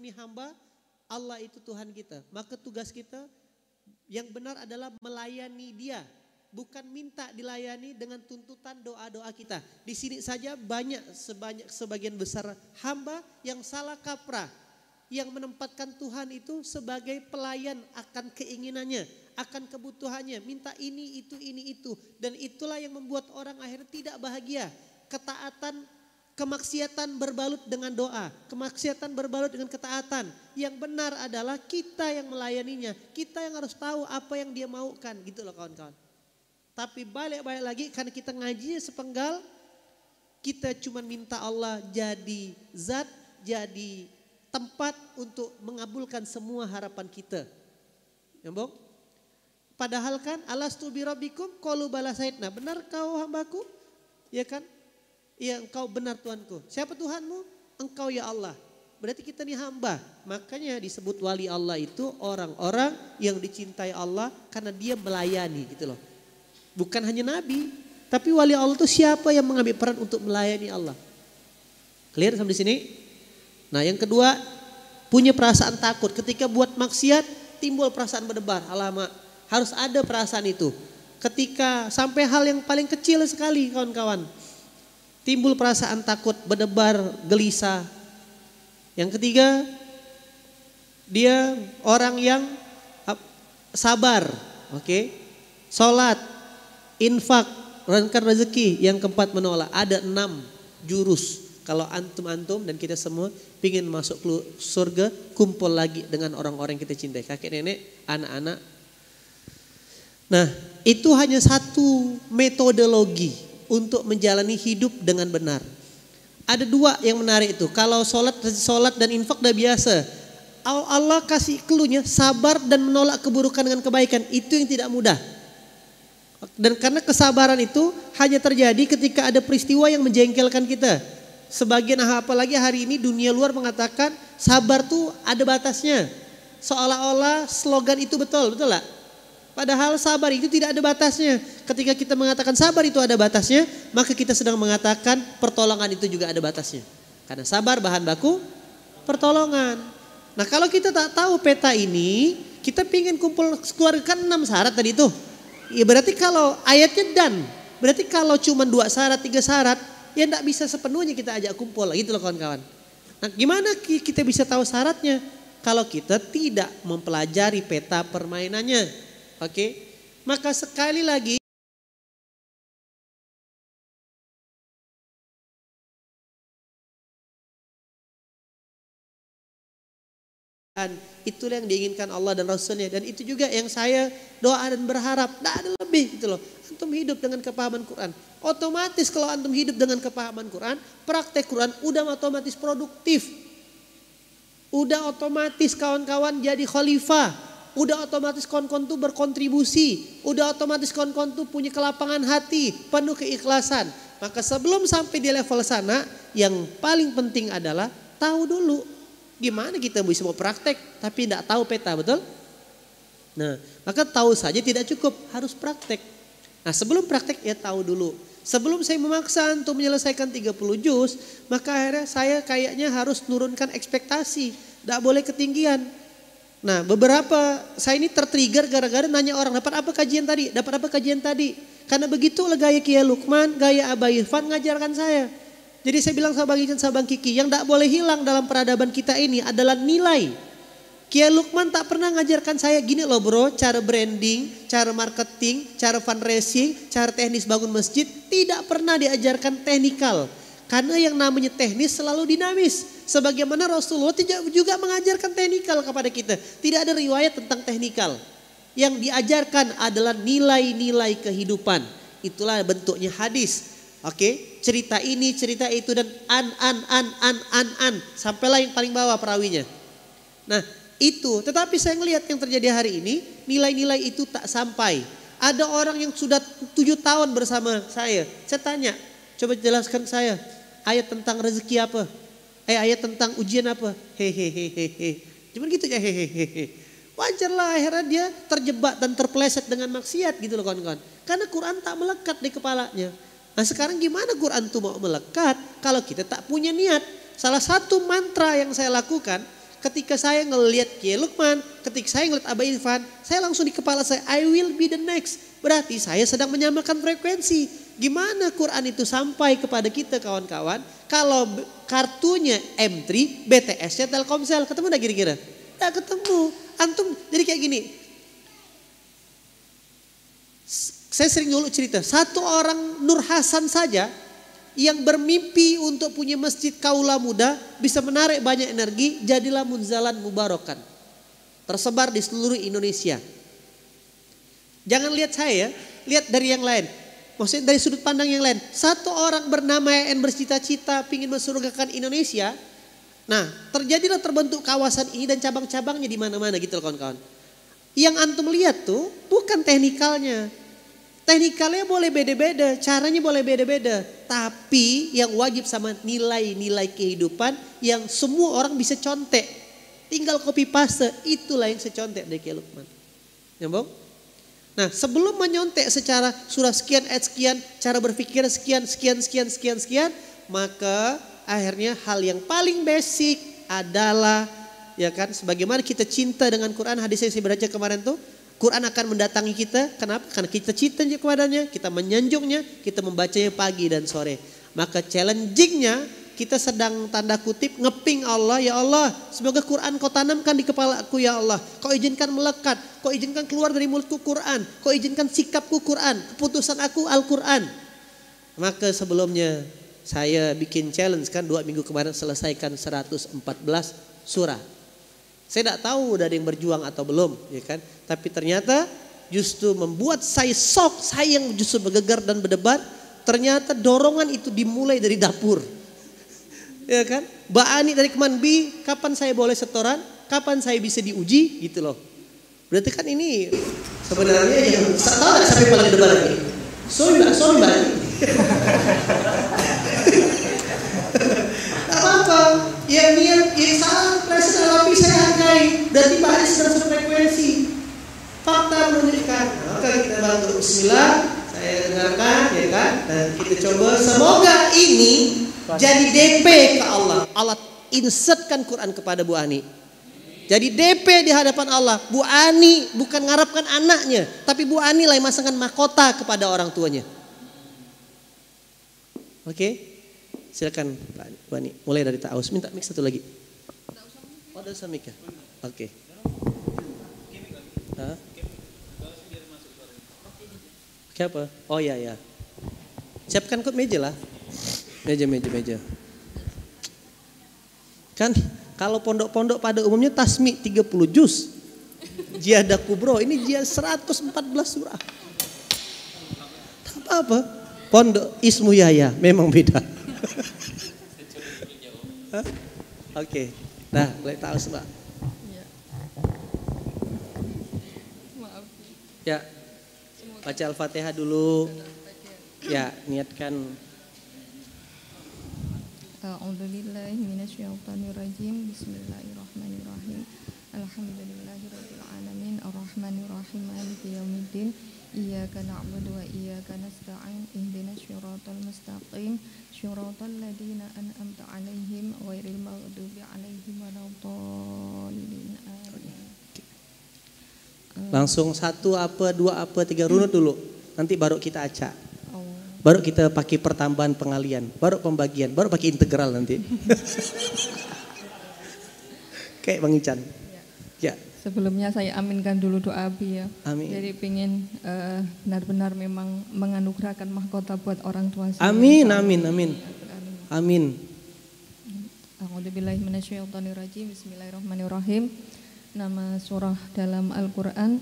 Ini hamba, Allah itu Tuhan kita. Maka tugas kita yang benar adalah melayani Dia, bukan minta dilayani dengan tuntutan doa-doa kita. Di sini saja sebagian besar hamba yang salah kaprah, yang menempatkan Tuhan itu sebagai pelayan akan keinginannya, akan kebutuhannya, minta ini itu, dan itulah yang membuat orang akhirnya tidak bahagia. Kemaksiatan berbalut dengan doa, kemaksiatan berbalut dengan ketaatan. Yang benar adalah kita yang melayaninya, kita yang harus tahu apa yang Dia maukan, gitu loh kawan-kawan. Tapi balik lagi karena kita ngajinya sepenggal, kita cuma minta Allah jadi zat, jadi tempat untuk mengabulkan semua harapan kita. Ya, Bang? Padahal kan alastu birabbikum qalu bala sayyidna. Benar kau hambaku? Ya kan? Ya, engkau benar Tuhanku. Siapa Tuhanmu? Engkau ya Allah. Berarti kita nih hamba. Makanya disebut wali Allah itu orang-orang yang dicintai Allah karena dia melayani gitu loh. Bukan hanya nabi, tapi wali Allah itu siapa yang mengambil peran untuk melayani Allah. Clear sampai di sini? Nah, yang kedua, punya perasaan takut. Ketika buat maksiat timbul perasaan berdebar. Alamak, harus ada perasaan itu. Ketika sampai hal yang paling kecil sekali kawan-kawan, timbul perasaan takut, berdebar, gelisah. Yang ketiga, dia orang yang sabar, oke? Sholat, infak, renkan rezeki. Yang keempat menolak. Ada 6 jurus. Kalau antum dan kita semua pingin masuk surga, kumpul lagi dengan orang-orang yang kita cintai. Kakek nenek, anak-anak. Nah, itu hanya satu metodologi untuk menjalani hidup dengan benar. Ada 2 yang menarik itu. Kalau sholat dan infak udah biasa. Allah kasih clue-nya sabar dan menolak keburukan dengan kebaikan. Itu yang tidak mudah. Dan karena kesabaran itu hanya terjadi ketika ada peristiwa yang menjengkelkan kita. Sebagian apalagi hari ini dunia luar mengatakan sabar tuh ada batasnya. Seolah-olah slogan itu betul lah. Padahal sabar itu tidak ada batasnya. Ketika kita mengatakan sabar itu ada batasnya, maka kita sedang mengatakan pertolongan itu juga ada batasnya. Karena sabar bahan baku pertolongan. Nah, kalau kita tak tahu peta ini, kita pingin keluarkan 6 syarat tadi itu. Ya berarti kalau ayatnya berarti kalau cuma 2 syarat, 3 syarat, ya tidak bisa sepenuhnya kita ajak kumpul gitu loh kawan-kawan. Nah, gimana kita bisa tahu syaratnya? Kalau kita tidak mempelajari peta permainannya. Oke, maka sekali lagi itulah yang diinginkan Allah dan Rasulnya, dan itu juga yang saya doa dan berharap. Tidak ada lebih gitu loh. Antum hidup dengan kepahaman Quran. Otomatis kalau antum hidup dengan kepahaman Quran, praktek Quran udah otomatis produktif. Udah otomatis kawan-kawan jadi khalifah. Udah otomatis kawan-kawan tuh berkontribusi. Udah otomatis kawan-kawan tuh punya kelapangan hati, penuh keikhlasan. Maka sebelum sampai di level sana, yang paling penting adalah tahu dulu gimana kita bisa mau praktek tapi tidak tahu peta, betul? Nah, maka tahu saja tidak cukup, harus praktek. Nah, sebelum praktek ya tahu dulu. Sebelum saya memaksa untuk menyelesaikan 30 juz, maka akhirnya saya kayaknya harus nurunkan ekspektasi, tidak boleh ketinggian. Nah, saya ini tertrigger gara-gara nanya orang, dapat apa kajian tadi? Karena begitulah gaya Kiai Lukman, gaya Abah Irfan ngajarkan saya. Jadi saya bilang sama Bang Kiki, yang tidak boleh hilang dalam peradaban kita ini adalah nilai. Kiai Lukman tak pernah ngajarkan saya gini loh bro, cara branding, cara marketing, cara fundraising, cara teknis bangun masjid. Tidak pernah diajarkan teknikal. Karena yang namanya teknis selalu dinamis. Sebagaimana Rasulullah juga mengajarkan teknikal kepada kita. Tidak ada riwayat tentang teknikal. Yang diajarkan adalah nilai-nilai kehidupan. Itulah bentuknya hadis. Oke, cerita ini, cerita itu, dan an. Sampailah yang paling bawah perawinya. Nah itu, tetapi saya melihat yang terjadi hari ini, nilai-nilai itu tak sampai. Ada orang yang sudah 7 tahun bersama saya. Saya tanya, coba jelaskan saya. Ayat tentang rezeki apa? Ayat tentang ujian apa? Hehehe. Cuman gitu ya hehehe. Wajarlah akhirnya dia terjebak dan terpeleset dengan maksiat gitu loh kawan-kawan. Karena Quran tak melekat di kepalanya. Nah sekarang gimana Quran itu mau melekat kalau kita tak punya niat? Salah satu mantra yang saya lakukan ketika saya ngelihat Kiai Lukman, ketika saya ngelihat Abah Irfan, saya langsung di kepala saya, I will be the next. Berarti saya sedang menyamakan frekuensi. Gimana Quran itu sampai kepada kita kawan-kawan? Kalau kartunya M3, BTS-nya Telkomsel, ketemu enggak kira-kira? Enggak ketemu. Antum jadi kayak gini. Saya sering dulu cerita, satu orang Nur Hasan saja yang bermimpi untuk punya masjid kaula muda bisa menarik banyak energi, jadilah munzalan mubarakan. Tersebar di seluruh Indonesia. Jangan lihat saya, lihat dari yang lain. Maksudnya dari sudut pandang yang lain. Satu orang bernama EN bercita-cita ingin mensurgakan Indonesia. Nah, terjadilah terbentuk kawasan ini dan cabang-cabangnya di mana-mana gitu loh kawan-kawan. Yang antum lihat tuh bukan teknikalnya. Teknikalnya boleh beda-beda, caranya boleh beda-beda. Tapi yang wajib sama nilai-nilai kehidupan yang semua orang bisa contek. Tinggal copy paste, itulah yang secontek dari Kiai Lukman. Nyambung? Nah, sebelum menyontek secara surah sekian, ayat sekian, cara berpikir sekian, maka akhirnya hal yang paling basic adalah ya kan, sebagaimana kita cinta dengan Quran, hadis yang saya baca kemarin tuh, Quran akan mendatangi kita. Kenapa? Karena kita cinta kepadanya, kita menyanjungnya, kita membacanya pagi dan sore. Maka challengingnya kita sedang tanda kutip ngeping Allah. Ya Allah, semoga Quran kau tanamkan di kepalaku ya Allah. Kau izinkan melekat, kau izinkan keluar dari mulutku Quran, kau izinkan sikapku Quran, keputusan aku Al-Quran. Maka sebelumnya saya bikin challenge kan 2 minggu kemarin, selesaikan 114 surah. Saya tidak tahu udah ada yang berjuang atau belum, ya kan? Tapi ternyata justru membuat saya shock, saya yang justru bergegar dan berdebat. Ternyata dorongan itu dimulai dari dapur, ya kan? Mbak Ani dari Kemanbi, kapan saya boleh setoran? Kapan saya bisa diuji? Gitu loh. Berarti kan ini sebenarnya yang tahu nggak sampai paling debat ini? Sorry mbak Ani. Apa? Yang salah presiden tapi saya hargai. Berarti Pak Anies sedang sefrekuensi. Fakta menunjukkan. Maka kita bantu bismillah. Saya dengarkan ya kan. Dan kita coba. Semoga ini jadi DP ke Allah. Allah insertkan Quran kepada Bu Ani. Jadi DP di hadapan Allah. Bu Ani bukan ngarapkan anaknya. Tapi Bu Ani lah yang masangkan mahkota kepada orang tuanya. Oke. Silakan Pak Wani, mulai dari Ta'awus. Minta mic satu lagi. Oh, ada usah mic ya? Oke. Siapa? Oh ya. Siapkan kok meja lah. Meja. Kan kalau pondok-pondok pada umumnya tasmi 30 juz. Jihadah kubro, ini jihadah 114 surah. Tak apa-apa. Pondok Ismu Yahya memang beda. Oke. Nah, boleh tahu Mbak. Ya. Maaf. Ya. Baca Al-Fatihah dulu. Ya, niatkan. A'udzubillahi minasyaitonirrajim. Bismillahirrahmanirrahim. Alhamdulillahirabbil alamin arrahmanirrahim maliki yaumiddin. Iyyaka na'budu wa iyyaka nasta'in. Ihdinas siratal mustaqim. Syiratal ladzina an'amta 'alaihim ghairil maghdubi 'alaihim waladdallin. Langsung 1 apa, 2 apa, 3 runut dulu. Nanti baru kita acak. Baru kita pakai pertambahan pengalian, baru pembagian, baru pakai integral nanti. Kayak Bang Ican. Ya. Sebelumnya saya aminkan dulu doa Abi ya. Amin. Jadi pengen benar-benar memang menganugerahkan mahkota buat orang tua saya. Amin. A'udzubillahi minasyaitonirrajim. Bismillahirrahmanirrahim. Nama surah dalam Al-Quran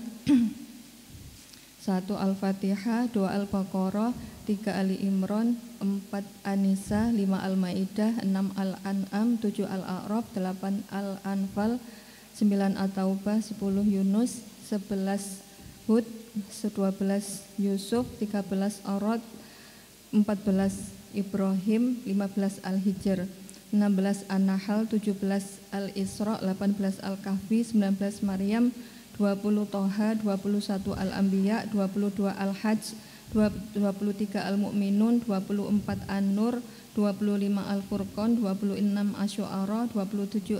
1 Al-Fatihah, 2 Al-Baqarah, 3 Ali Imran, 4 An-Nisa, 5 Al-Maidah, 6 Al-An'am, 7 Al-A'raf, 8 Al-Anfal, 9 At-Taubah, 10 Yunus, 11 Hud, 12 Yusuf, 13 Arad, 14 Ibrahim, 15 Al-Hijr, 16 An-Nahl, 17 Al-Isra, 18 Al-Kahfi, 19 Maryam, 20 Toha, 21 Al-Anbiya, 22 Al-Hajj, 23 Al-Mu'minun, 24 An-Nur, 25 Al-Furqan, 26 Asy-Syu'ara, 27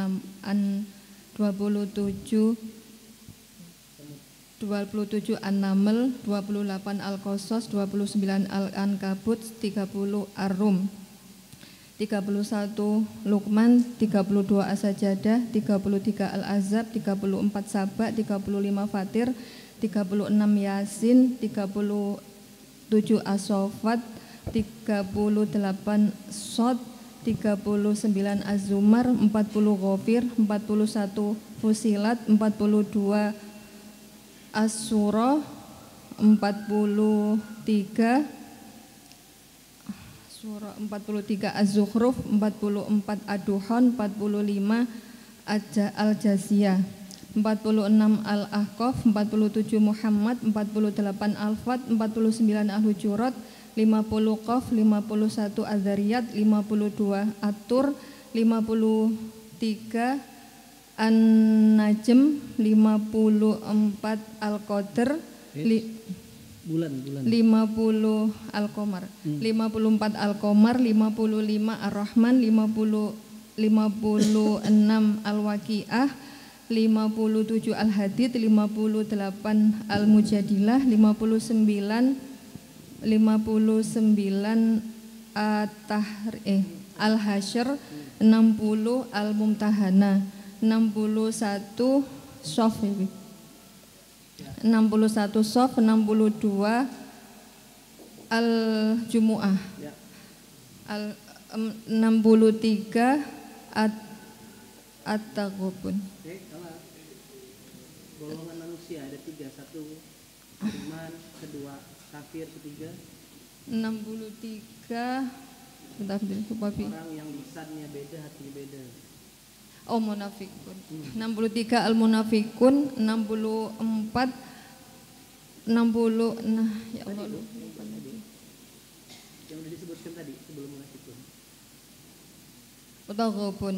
27 An-Naml, 28 Al-Qasas, 29 Al-Ankabut, 30 Ar-Rum, 31 Luqman, 32 As-Sajadah, 33 Al-Ahzab, 34 Saba, 35 Fatir, 36 Yasin, 37 As-Saffat, 38 Shad, 39 Az-Zumar, 40 Ghafir, 41 Fusilat, 42 As-Surah, 43 Surah 43 Az-Zukhruf, 44 Ad-Duhan, 45 Al-Jasiyah, 46 Al-Ahqaf, 47 Muhammad, 48 Al-Fat, 49 Al-Hujurat, 50 Qaf, 51 Az-Zariyat, 52 At-Tur, 53 An-Najm, 54 Al-Qadr, bulan 50 Al-Qamar, 54 Al-Qamar, 55 Ar-Rahman, 56 Al-Waqiah, 57 Al-Hadid, 58 Al-Mujadilah, 59 Al-Hasyr, 60 Al-Mumtahana, 61 Sof, 61 Sof, 62 Al-Jumu'ah, 63 At-Taghabun. Golongan manusia ada 3, 1 iman, kedua kafir, ketiga 63 bentar Papi. Orang yang lisannya beda, hatinya beda. Oh, munafikun. 63 Al-Munafikun, 64 60 nah ya Allah lupa lagi. Yang udah disebutkan tadi sebelum munafikun. Taghabun.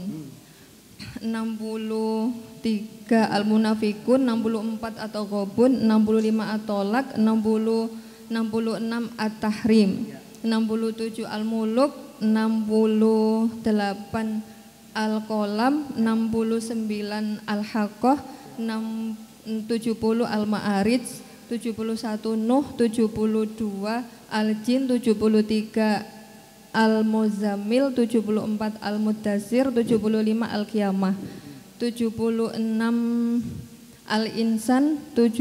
63 Al-Munafikun, 64 At-Taghabun, 65 At-Tolak, 66 At-Tahrim, 67 Al-Muluk, 68 Al-Qalam, 69 Al-Haqqah, 70 Al-Ma'arij, 71 Nuh, 72 Al-Jin, 73 Al-Muzammil, 74 Al-Muddatsir, 75 Al-Qiyamah, 76 Al-Insan,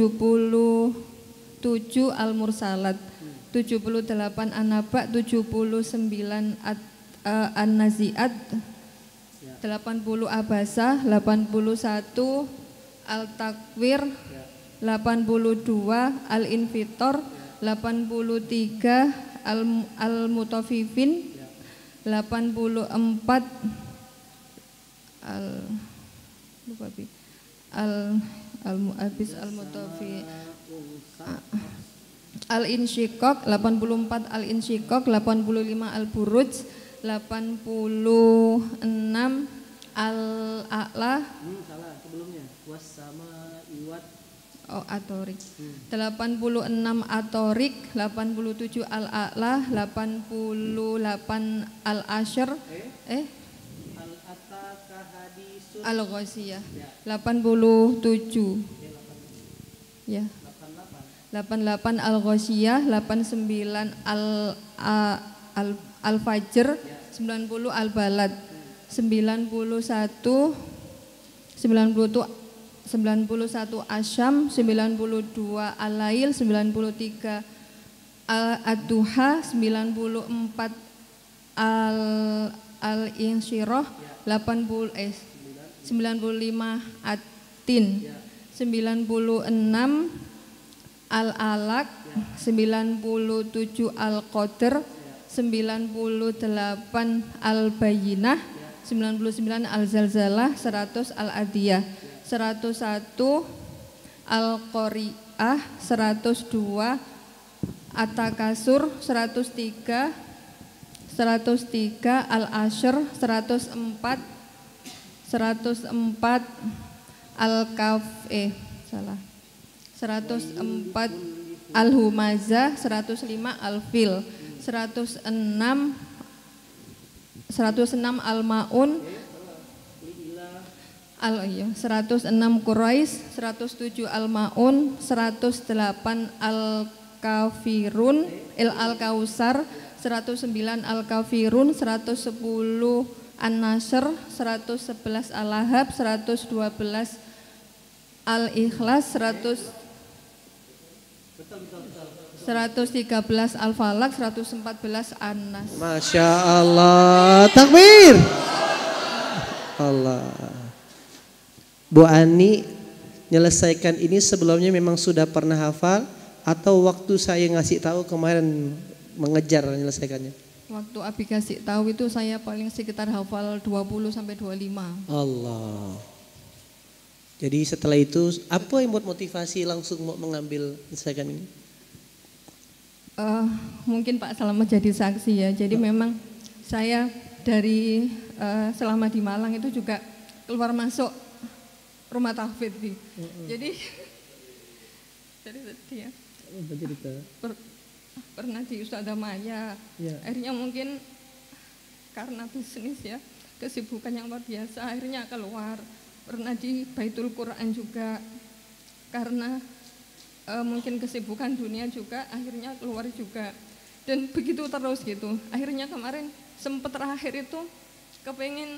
77 Al-Mursalat, 78 An-Naba, 79 An-Nazi'at, 80 Abasa, 81 Al-Takwir, 82 Al-Infitor, 83 Al-Mutaffifin, 84 Al-Mu'abis Al-Mutaffi Al-Insyiqaq, 84 Al-Insyiqaq, 85 Al-Buruj, 86 Al-A'la, salah sebelumnya was-sama iwat. Oh, At-Tariq. 86 At-Tariq, 87 Al-A'la, 88 Al-Asyr, Al-Ataka hadisun Al-Ghasyiyah, 87 ya, 88 Al-Ghasyiyah, 89 Al-Fajr, 90 Al-Balad, 91 Asyam, 92 Al-Lail, 93 Ad-Duha, 94 Al-Insyirah, 95 At-Tin, 96 Al-Alaq, 97 Al-Qadr, 98 Al-Bayyinah, 99 Al-Zalzalah, 100 Al-Adiyah, 101 Al-Qari'ah, 102 At-Takasur, 103 Al-Asyr, 104 Al-Kaf 104 Al-Humazah, 105 Al-Fil, 106 Al-Maun, 106 Quraisy, 107 Al-Maun, 108 Al-Kafirun, Al-Kausar, 109 Al-Kafirun, 110 An-Nasr, 111 Al-Lahab, 112 Al-Ikhlas, 113 Al-Falaq, 114 An-Nas. Masya Allah, takbir. Allah. Bu Ani menyelesaikan ini sebelumnya memang sudah pernah hafal atau waktu saya ngasih tahu kemarin mengejar menyelesaikannya? Waktu Abi kasih tahu itu saya paling sekitar hafal 20 sampai 25. Allah. Jadi setelah itu apa yang buat motivasi langsung mau mengambil menyelesaikan ini? Mungkin Pak Slamet jadi saksi ya. Jadi memang saya dari selama di Malang itu juga keluar masuk rumah tahfidz. Jadi sedih ya. Pernah di Ustadzah Maya. Ya. Akhirnya mungkin karena bisnis ya, kesibukan yang luar biasa, akhirnya keluar. Pernah di Baitul Quran juga, karena mungkin kesibukan dunia juga, akhirnya keluar juga. Dan begitu terus gitu. Akhirnya kemarin sempat terakhir itu kepengen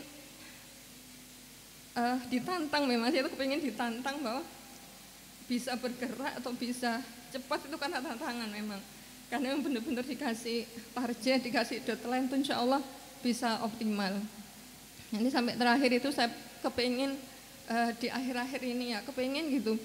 ditantang, memang saya itu kepengen ditantang bahwa bisa bergerak atau bisa cepat itu karena tantangan memang. Karena memang benar-benar dikasih target, dikasih deadline itu insya Allah bisa optimal. Ini sampai terakhir itu saya kepengen di akhir-akhir ini ya, kepengen gitu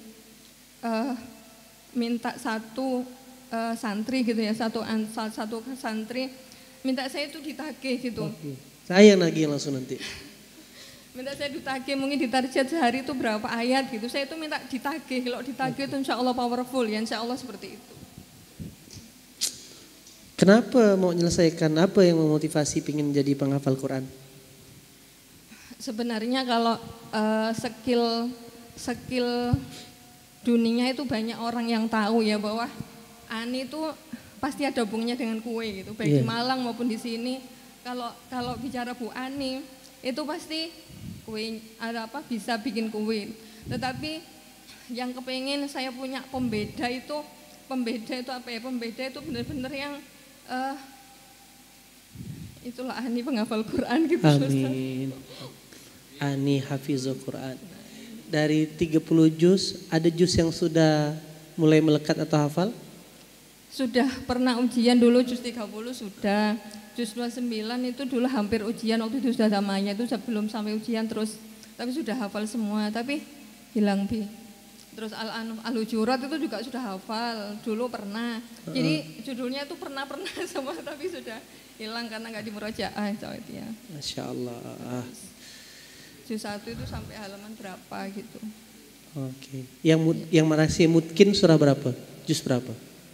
minta satu santri gitu ya, satu santri minta saya itu ditagih gitu. Oke. Saya nagih langsung nanti. Minta saya ditagih, mungkin ditarget sehari itu berapa ayat gitu. Saya itu minta ditagih, kalau ditagih itu insya Allah powerful ya, insya Allah seperti itu. Kenapa mau menyelesaikan, apa yang memotivasi ingin jadi penghafal Quran? Sebenarnya kalau skill dunia itu banyak orang yang tahu ya, bahwa Ani itu pasti ada hubungannya dengan kue gitu, baik di Malang maupun di sini. Kalau bicara Bu Ani itu pasti kue, ada apa bisa bikin kue. Tetapi yang kepengen saya punya pembeda itu apa ya? Pembeda itu benar-benar yang itulah Ani penghafal Quran gitu. Amin. Ani hafizul Quran. Dari 30 juz, ada juz yang sudah mulai melekat atau hafal? Sudah pernah ujian dulu juz 30 sudah. Juz 29 itu dulu hampir ujian, waktu itu sudah namanya itu sebelum sampai ujian terus, tapi sudah hafal semua, tapi hilang Bi. Terus Al-Hujurat itu juga sudah hafal, dulu pernah. Jadi judulnya itu pernah semua, tapi sudah hilang karena nggak dimurojaah itu ya. Masya Allah. Juz 1 itu sampai halaman berapa gitu. Oke. Yang masih mungkin surah berapa? Juz berapa?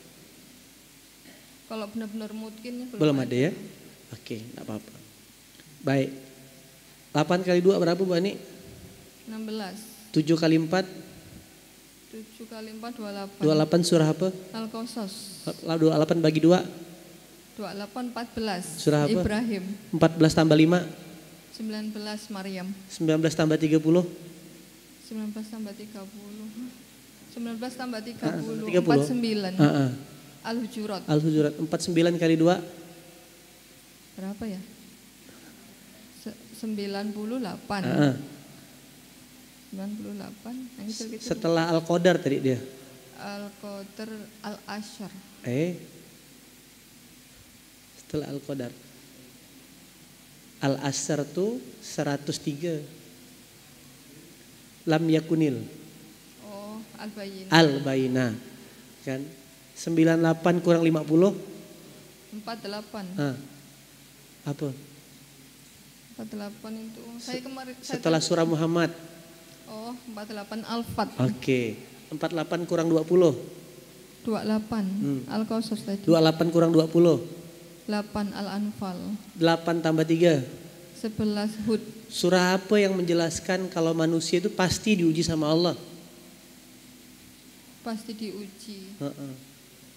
Kalau benar-benar mungkin belum ada ya? Oke, enggak apa-apa. Baik. 8 kali 2 berapa Bu Ani? 16. 7 kali 4? 7 kali 4 28. 28 surah apa? Al-Qasas. 28 bagi 2? 28 14. Surah apa? Ibrahim. 14 tambah 5? 19 Maryam. 19 tambah 30? 19 tambah 30. 19 tambah 30. 49. Al-Hujurat. Al-Hujurat 49 kali 2? Berapa ya? 98. 98. Setelah Al-Qadar tadi dia. Al-Qadar Al-Asyar. Setelah Al-Qadar. Al-Asyar tuh 103. Lam yakunil. Oh, Al-Bayinah. Al-Bayinah. Kan? 98 kurang 50? 48. Apa? 48 itu. Saya kemarin setelah surah Muhammad. Oh, 48 Al-Fat. Oke. 48 kurang 20? 28. Al-Qasas tadi. 28 kurang 20? 8 Al-Anfal. 8 tambah 3? 11 Hud. Surah apa yang menjelaskan kalau manusia itu pasti diuji sama Allah? Pasti diuji.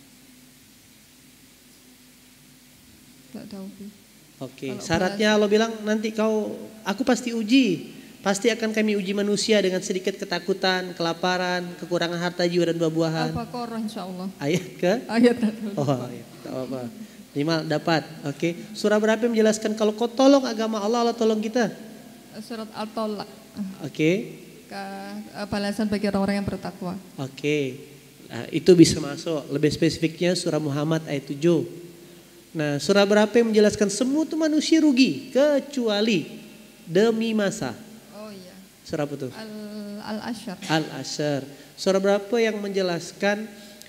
Nggak tahu. Oke, syaratnya Allah bilang nanti aku pasti uji. Pasti akan kami uji manusia dengan sedikit ketakutan, kelaparan, kekurangan harta jiwa dan buah-buahan. Al-Baqarah insyaAllah. Ayat ke? Ayat. Oh, ayat. Tak apa. 5 dapat. Oke. Surah berapa yang menjelaskan kalau kau tolong agama Allah, Allah tolong kita? Surat At-Tolak. Oke. Balasan bagi orang-orang yang bertakwa. Oke. Nah, itu bisa masuk. Lebih spesifiknya surah Muhammad ayat 7. Nah, surah berapa yang menjelaskan semua itu manusia rugi kecuali demi masa? Surah apa tuh? Al-Asyr. Al-Asyr. Surah berapa yang menjelaskan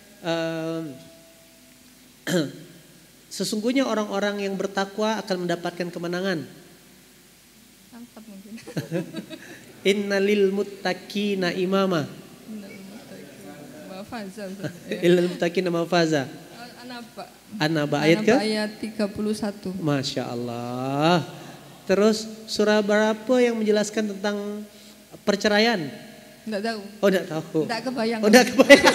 sesungguhnya orang-orang yang bertakwa akan mendapatkan kemenangan. Angkat mungkin. Innalil muttaqina imama. Innalil muttaqina mafaza. An-Naba ayat ke? Ayat 31. Masya Allah. Terus surah berapa yang menjelaskan tentang perceraian? Enggak tahu. Oh, enggak tahu. Enggak kebayang. Oh, enggak kebayang.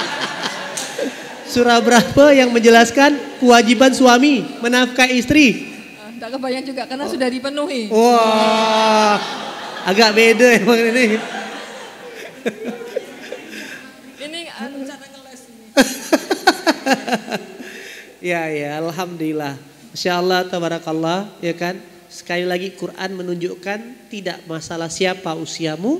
Surah berapa yang menjelaskan kewajiban suami menafkahi istri? Enggak kebayang juga karena sudah dipenuhi. Wah, agak beda emang ini. Ini cara ngeles ini. Ya, alhamdulillah. Masya Allah, tabarakallah, ya kan? Sekali lagi Quran menunjukkan tidak masalah siapa usiamu,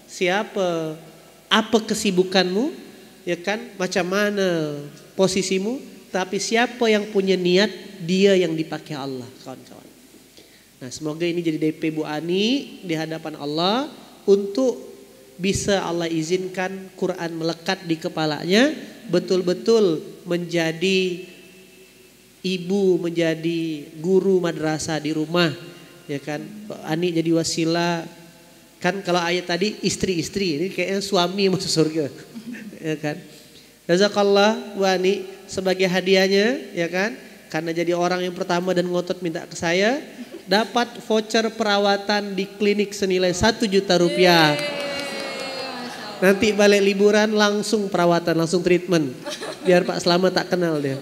apa kesibukanmu, ya kan, macam mana posisimu, tapi siapa yang punya niat, dia yang dipakai Allah, kawan-kawan. Nah, semoga ini jadi DP Bu Ani di hadapan Allah untuk bisa Allah izinkan Quran melekat di kepalanya, betul-betul menjadi ibu, menjadi guru madrasah di rumah, ya kan. Ani jadi wasilah, kan kalau ayat tadi istri-istri, ini kayaknya suami masuk surga, ya kan. Jazakallah Bu Ani sebagai hadiahnya, ya kan, karena jadi orang yang pertama dan ngotot minta ke saya, dapat voucher perawatan di klinik senilai 1 juta rupiah. Nanti balik liburan langsung perawatan, langsung treatment, biar Pak Slamet tak kenal dia.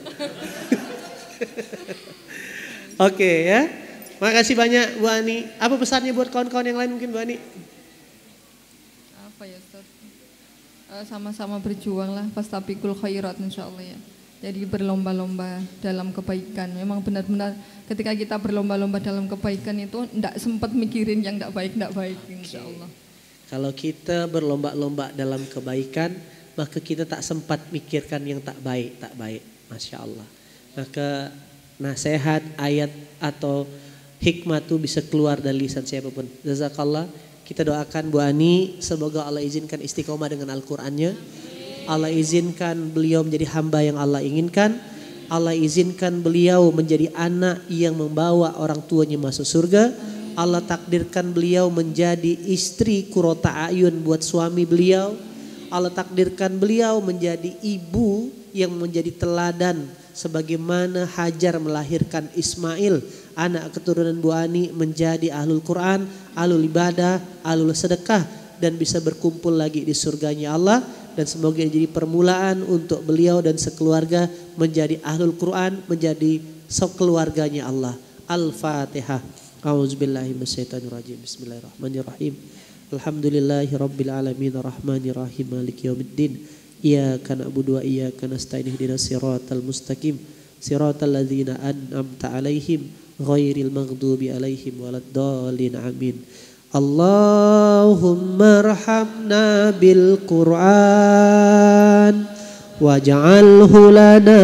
Oke, ya. Makasih banyak Bu Ani. Apa pesannya buat kawan-kawan yang lain mungkin Bu Ani? Apa ya Ustaz? Sama-sama berjuang lah, fastabiqul khairat insyaallah ya. Jadi berlomba-lomba dalam kebaikan. Memang benar-benar ketika kita berlomba-lomba dalam kebaikan itu enggak sempat mikirin yang enggak baik insyaallah. Kalau kita berlomba-lomba dalam kebaikan, maka kita tak sempat mikirkan yang tak baik. Masya Allah. Maka nasihat, ayat atau hikmah itu bisa keluar dari lisan siapapun. Jazakallah. Kita doakan Bu Ani, semoga Allah izinkan istiqomah dengan Al-Qur'annya. Allah izinkan beliau menjadi hamba yang Allah inginkan. Allah izinkan beliau menjadi anak yang membawa orang tuanya masuk surga. Allah takdirkan beliau menjadi istri qurrata ayun buat suami beliau. Allah takdirkan beliau menjadi ibu yang menjadi teladan sebagaimana Hajar melahirkan Ismail, anak keturunan Bu Ani, menjadi ahlul Quran, ahlul ibadah, ahlul sedekah, dan bisa berkumpul lagi di surganya Allah. Dan semoga jadi permulaan untuk beliau dan sekeluarga menjadi ahlul Quran, menjadi sekeluarganya Allah. Al-Fatihah. A'udzubillahi minasyaitonirrajim. Bismillahirrahmanirrahim. Alhamdulillahirabbil alamin arrahmanirrahim maliki yaumiddin. Iyyaka na'budu wa iyyaka nasta'in ihdinas siratal mustaqim siratal ladzina an'amta 'alaihim ghairil maghdubi 'alaihim waladdallin. Amin. Allahumma arhamna bil Qur'an waj'alhu lana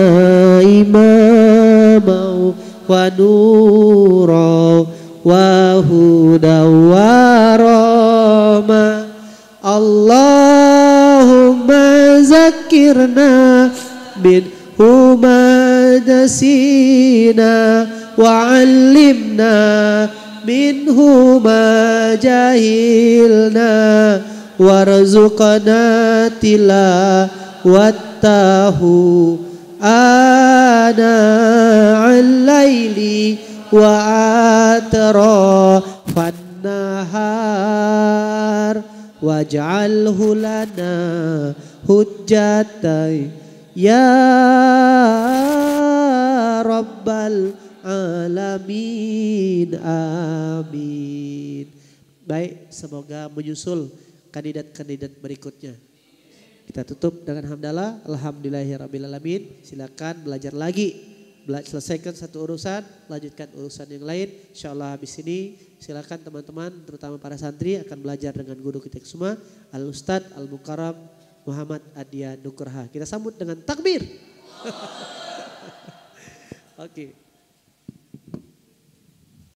imaman wa nuran wa hudan wa rahmah. Allahumma zakirna minhu ma nasina wa 'allimna minhu ma jahilna warzuqna tilawatahu ana al-laili wa atrafan nahar waj'alhu lana hujjatan ya rabbal alamin. Amin. Baik, semoga menyusul kandidat-kandidat berikutnya. Kita tutup dengan hamdalah. Alhamdulillahirrabbilalamin. Silakan belajar lagi. Selesaikan satu urusan, lanjutkan urusan yang lain. InsyaAllah habis ini silakan teman-teman, terutama para santri akan belajar dengan guru kita semua, Al-Ustadz Al-Mukarram Muhammad Adia Nugraha. Kita sambut dengan takbir. Oke.